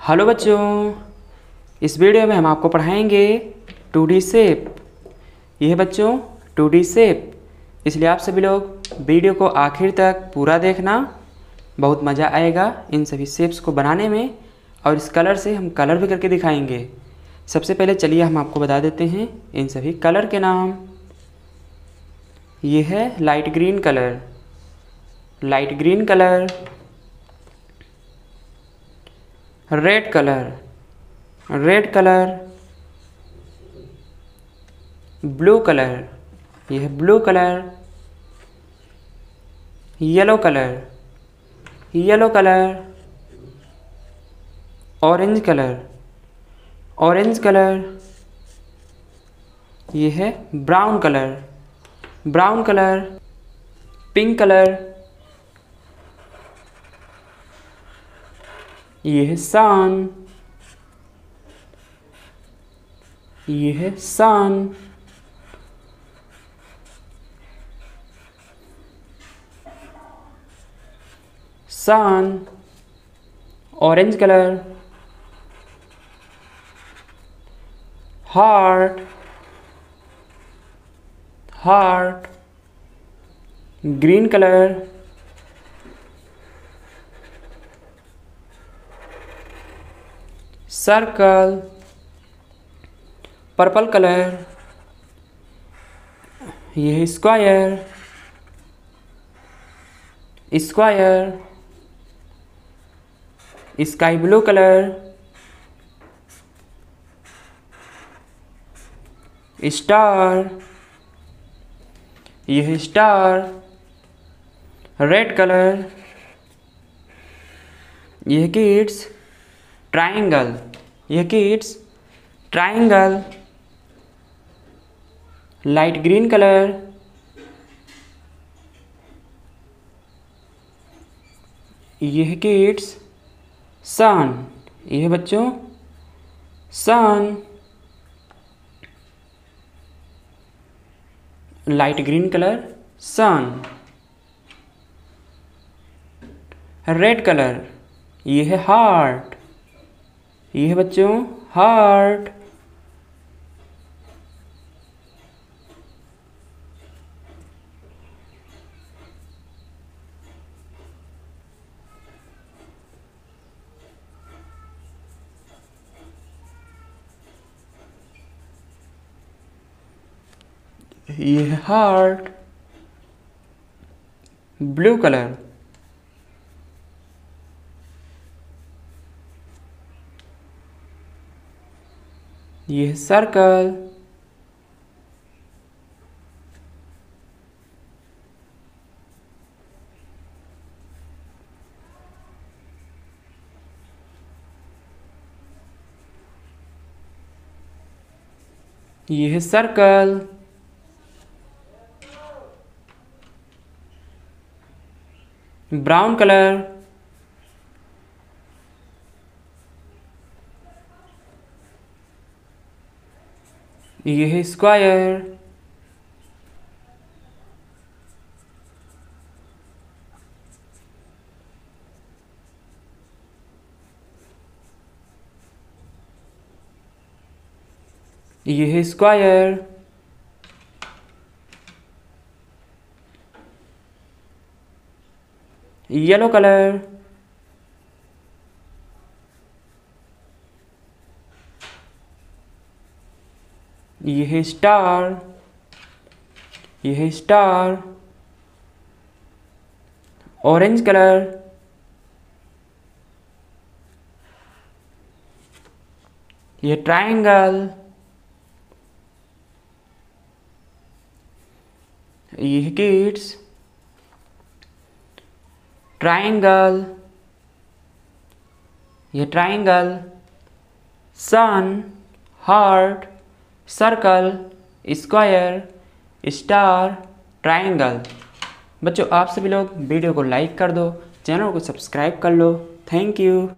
Hello बच्चों, इस video में हम आपको पढ़ाएंगे 2D शेप। यह है बच्चों 2D शेप, इसलिए आप सभी लोग वीडियो को आखिर तक पूरा देखना। बहुत मज़ा आएगा इन सभी शेप्स को बनाने में, और इस कलर से हम कलर भी करके दिखाएंगे। सबसे पहले चलिए हम आपको बता देते हैं इन सभी कलर के नाम। ये है light green colour, light green colour. Red colour, red colour. Blue colour, यह है blue colour. Yellow colour, yellow colour. Orange colour, orange colour. यह है brown colour, brown colour. Pink colour, यह है सन, यह है sun. Sun. Orange colour, heart, heart. Green colour, circle. Purple colour, यह है square, square. Sky blue colour, star, यह है स्टार। रेड कलर, यह किड्स, ट्रायंगल, यह kids, triangle. Light green colour, यह है किड्स, सन, यह है बच्चों sun. Light green colour, sun. Red colour, यह है हार्ट, यह है बच्चों हार्ट। यह है हार्ट। ब्लू कलर, यह है सर्कल। यह है सर्कल। ब्राउन कलर, यह है स्क्वायर। यह है स्क्वायर। येलो कलर, यह है स्टार, यह है स्टार। ऑरेंज कलर, यह ट्रायंगल, यह किड्स, ट्रायंगल, यह triangle. Sun, heart, circle, square, star, triangle. बच्चों आप सभी लोग वीडियो को लाइक कर दो, चैनल को सब्सक्राइब कर लो। Thank you.